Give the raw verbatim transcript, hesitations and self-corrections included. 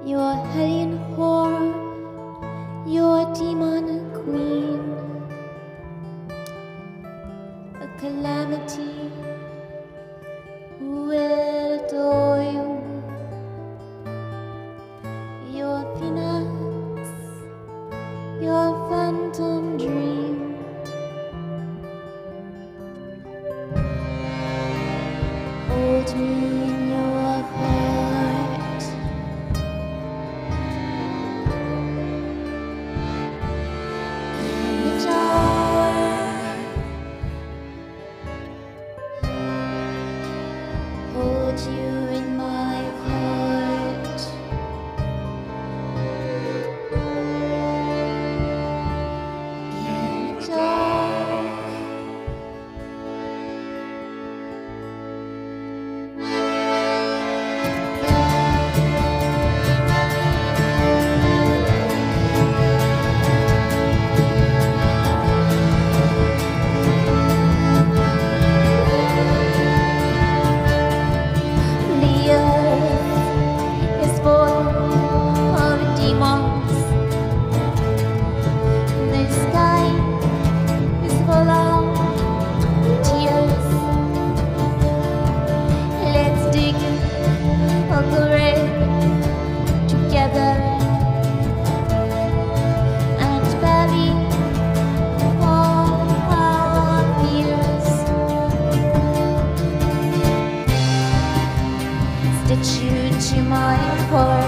your hellion whore, your demon queen, a calamity who will adore you, your phoenix, your phantom dream. Hold me in your heart. In the dark, hold you in my heart. In the dark. The earth is full of demons. The sky is full of tears. Let's dig a grave together and bury all our fears. Stitch you to my heart.